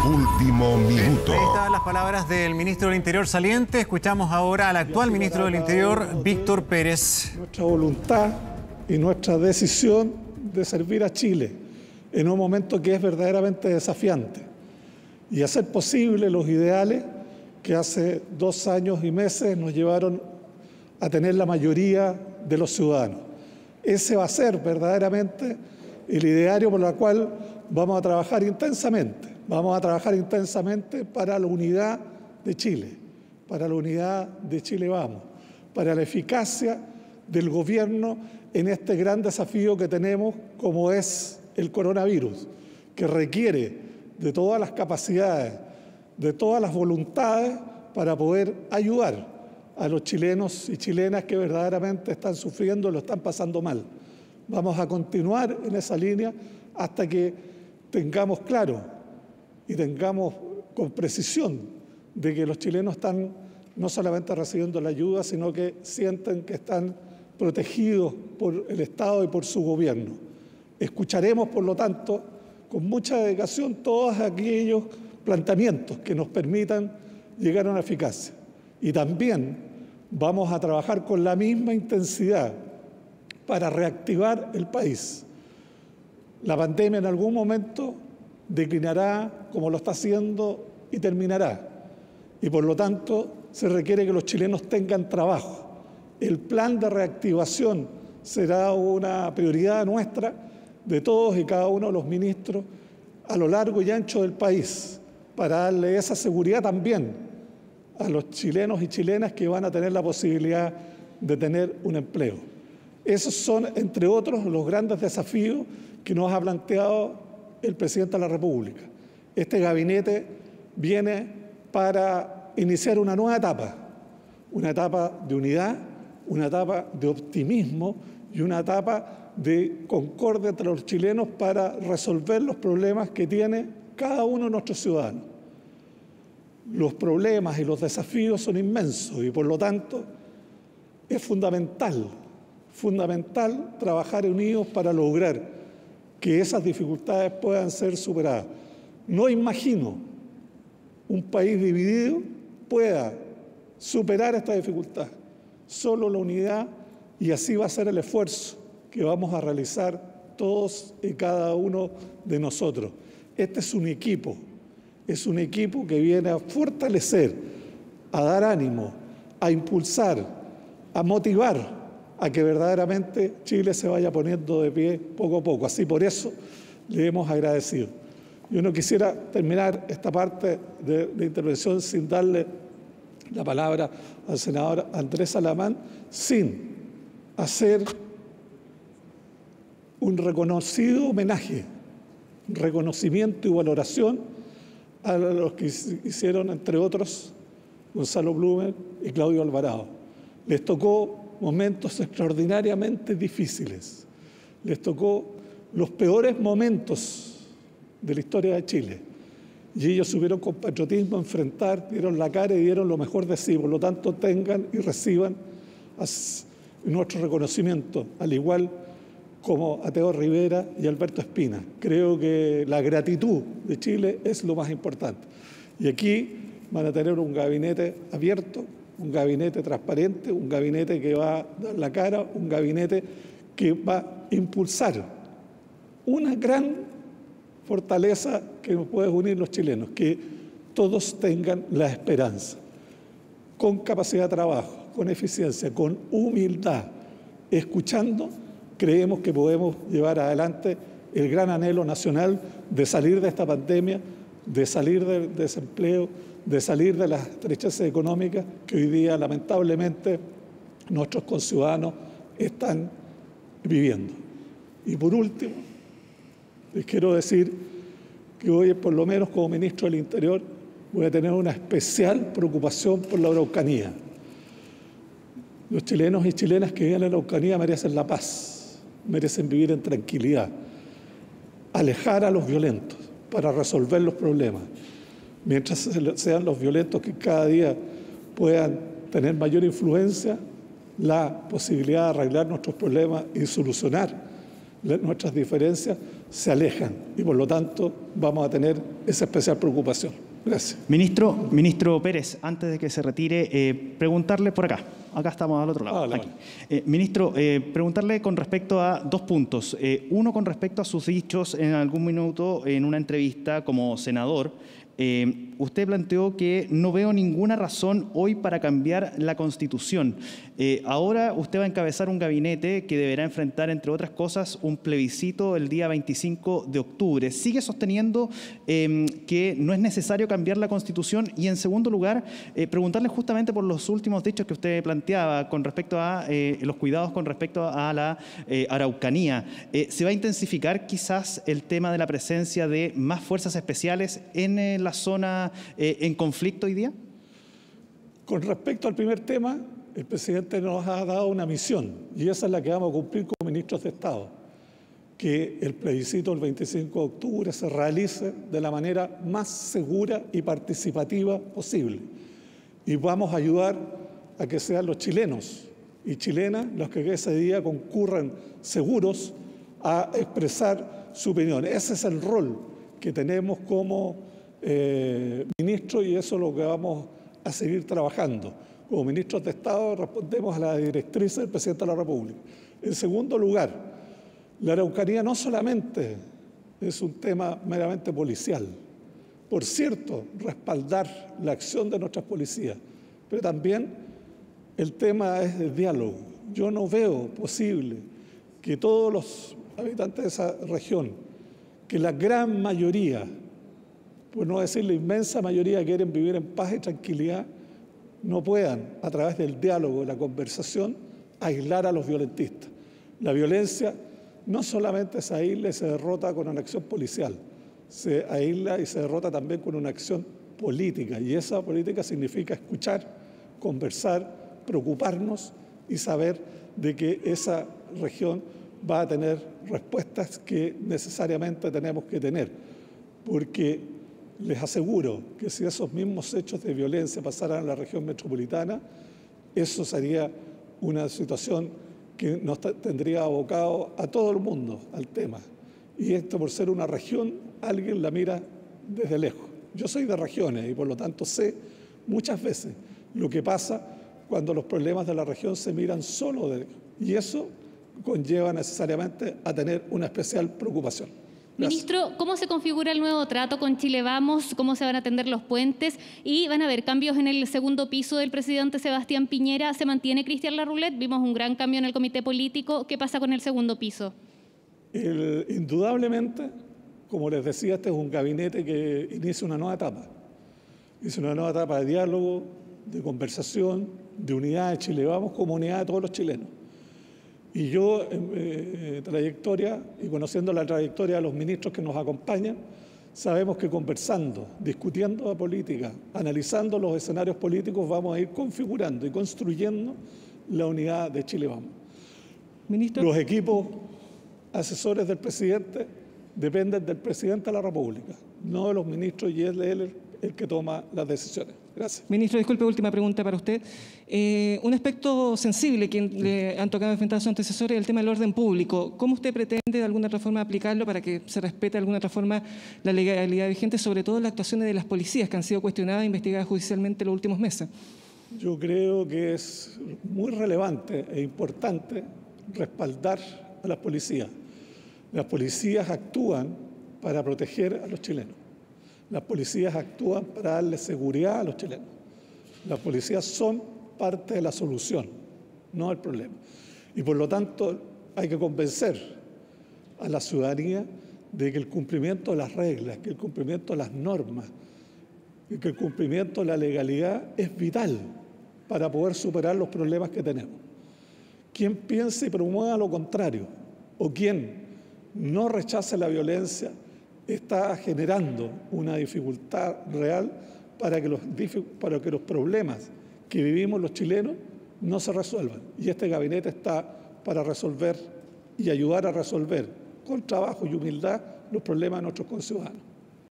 Último minuto. Ahí estaban las palabras del ministro del Interior saliente. Escuchamos ahora al actual ministro del Interior, Víctor Pérez. Nuestra voluntad y nuestra decisión de servir a Chile en un momento que es verdaderamente desafiante y hacer posible los ideales que hace 2 años y meses nos llevaron a tener la mayoría de los ciudadanos. Ese va a ser verdaderamente el ideario por el cual vamos a trabajar intensamente. Vamos a trabajar intensamente para la unidad de Chile, para la unidad de Chile Vamos, para la eficacia del gobierno en este gran desafío que tenemos como es el coronavirus, que requiere de todas las capacidades, de todas las voluntades para poder ayudar a los chilenos y chilenas que verdaderamente están sufriendo y lo están pasando mal. Vamos a continuar en esa línea hasta que tengamos claro y tengamos con precisión de que los chilenos están no solamente recibiendo la ayuda, sino que sienten que están protegidos por el Estado y por su gobierno. Escucharemos, por lo tanto, con mucha dedicación todos aquellos planteamientos que nos permitan llegar a una eficacia. Y también vamos a trabajar con la misma intensidad para reactivar el país. La pandemia en algún momento declinará como lo está haciendo y terminará. Y por lo tanto se requiere que los chilenos tengan trabajo. El plan de reactivación será una prioridad nuestra de todos y cada uno de los ministros a lo largo y ancho del país para darle esa seguridad también a los chilenos y chilenas que van a tener la posibilidad de tener un empleo. Esos son, entre otros, los grandes desafíos que nos ha planteado el presidente de la República. Este gabinete viene para iniciar una nueva etapa, una etapa de unidad, una etapa de optimismo y una etapa de concordia entre los chilenos para resolver los problemas que tiene cada uno de nuestros ciudadanos. Los problemas y los desafíos son inmensos y por lo tanto es fundamental trabajar unidos para lograr que esas dificultades puedan ser superadas. No imagino un país dividido pueda superar esta dificultad. Solo la unidad, y así va a ser el esfuerzo que vamos a realizar todos y cada uno de nosotros. Este es un equipo que viene a fortalecer, a dar ánimo, a impulsar, a motivar a que verdaderamente Chile se vaya poniendo de pie poco a poco. Así por eso le hemos agradecido. Yo no quisiera terminar esta parte de intervención sin darle la palabra al senador Andrés Alamán, sin hacer un reconocido homenaje, reconocimiento y valoración a los que hicieron, entre otros, Gonzalo Blumen y Claudio Alvarado. Les tocó momentos extraordinariamente difíciles. Les tocó los peores momentos de la historia de Chile. Y ellos supieron con patriotismo enfrentar, dieron la cara y dieron lo mejor de sí. Por lo tanto, tengan y reciban nuestro reconocimiento, al igual como a Teo Rivera y Alberto Espina. Creo que la gratitud de Chile es lo más importante. Y aquí van a tener un gabinete abierto, un gabinete transparente, un gabinete que va a dar la cara, un gabinete que va a impulsar una gran fortaleza que nos puede unir los chilenos, que todos tengan la esperanza, con capacidad de trabajo, con eficiencia, con humildad, escuchando, creemos que podemos llevar adelante el gran anhelo nacional de salir de esta pandemia, de salir del desempleo, de salir de las estrechezas económicas que hoy día lamentablemente nuestros conciudadanos están viviendo. Y por último, les quiero decir que hoy, por lo menos como ministro del Interior, voy a tener una especial preocupación por la Araucanía. Los chilenos y chilenas que viven en la Araucanía merecen la paz, merecen vivir en tranquilidad, alejar a los violentos para resolver los problemas. Mientras sean los violentos que cada día puedan tener mayor influencia, la posibilidad de arreglar nuestros problemas y solucionar nuestras diferencias se alejan y por lo tanto vamos a tener esa especial preocupación. Gracias. Ministro Pérez, antes de que se retire, preguntarle por acá. Acá estamos al otro lado. Vale. Ministro, preguntarle con respecto a dos puntos. Uno, con respecto a sus dichos en algún minuto en una entrevista como senador. Usted planteó que no veo ninguna razón hoy para cambiar la Constitución. Ahora usted va a encabezar un gabinete que deberá enfrentar, entre otras cosas, un plebiscito el día 25 de octubre. ¿Sigue sosteniendo que no es necesario cambiar la Constitución? Y en segundo lugar, preguntarle justamente por los últimos dichos que usted planteaba con respecto a los cuidados con respecto a la Araucanía. ¿Se va a intensificar quizás el tema de la presencia de más fuerzas especiales en la zona en conflicto hoy día? Con respecto al primer tema, el presidente nos ha dado una misión y esa es la que vamos a cumplir como ministros de Estado, que el plebiscito del 25 de octubre se realice de la manera más segura y participativa posible. Y vamos a ayudar a que sean los chilenos y chilenas los que ese día concurran seguros a expresar su opinión. Ese es el rol que tenemos como ministro y eso es lo que vamos a seguir trabajando. Como ministros de Estado respondemos a la directriz del presidente de la República. En segundo lugar, la Araucanía no solamente es un tema meramente policial. Por cierto, respaldar la acción de nuestras policías, pero también el tema es de diálogo. Yo no veo posible que todos los habitantes de esa región, que la gran mayoría, por no decir la inmensa mayoría, quieren vivir en paz y tranquilidad, no puedan, a través del diálogo y la conversación, aislar a los violentistas. La violencia no solamente se aísla y se derrota con una acción policial, se aísla y se derrota también con una acción política, y esa política significa escuchar, conversar, preocuparnos y saber de que esa región va a tener respuestas que necesariamente tenemos que tener, porque les aseguro que si esos mismos hechos de violencia pasaran en la región metropolitana, eso sería una situación que nos tendría abocado a todo el mundo al tema. Y esto, por ser una región, alguien la mira desde lejos. Yo soy de regiones y por lo tanto sé muchas veces lo que pasa cuando los problemas de la región se miran solo de lejos. Y eso conlleva necesariamente a tener una especial preocupación. Gracias. Ministro, ¿cómo se configura el nuevo trato con Chile Vamos? ¿Cómo se van a atender los puentes? ¿Y van a haber cambios en el segundo piso del presidente Sebastián Piñera? ¿Se mantiene Cristian Larroulet? Vimos un gran cambio en el comité político. ¿Qué pasa con el segundo piso? Indudablemente, como les decía, este es un gabinete que inicia una nueva etapa. Es una nueva etapa de diálogo, de conversación, de unidad de Chile Vamos como unidad de todos los chilenos. Y yo, en trayectoria y conociendo la trayectoria de los ministros que nos acompañan, sabemos que conversando, discutiendo la política, analizando los escenarios políticos, vamos a ir configurando y construyendo la unidad de Chile Vamos. Ministro. Los equipos asesores del presidente dependen del presidente de la República, no de los ministros, y es él el que toma las decisiones. Gracias. Ministro, disculpe, última pregunta para usted. Un aspecto sensible que le han tocado enfrentar a sus antecesores es el tema del orden público. ¿Cómo usted pretende de alguna otra forma aplicarlo para que se respete de alguna otra forma la legalidad vigente, sobre todo las actuaciones de las policías que han sido cuestionadas e investigadas judicialmente en los últimos meses? Yo creo que es muy relevante e importante respaldar a las policías. Las policías actúan para proteger a los chilenos. Las policías actúan para darle seguridad a los chilenos. Las policías son parte de la solución, no el problema. Y por lo tanto hay que convencer a la ciudadanía de que el cumplimiento de las reglas, que el cumplimiento de las normas, que el cumplimiento de la legalidad es vital para poder superar los problemas que tenemos. Quien piense y promueva lo contrario, o quien no rechace la violencia, está generando una dificultad real para que los problemas que vivimos los chilenos no se resuelvan. Y este gabinete está para resolver y ayudar a resolver con trabajo y humildad los problemas de nuestros conciudadanos.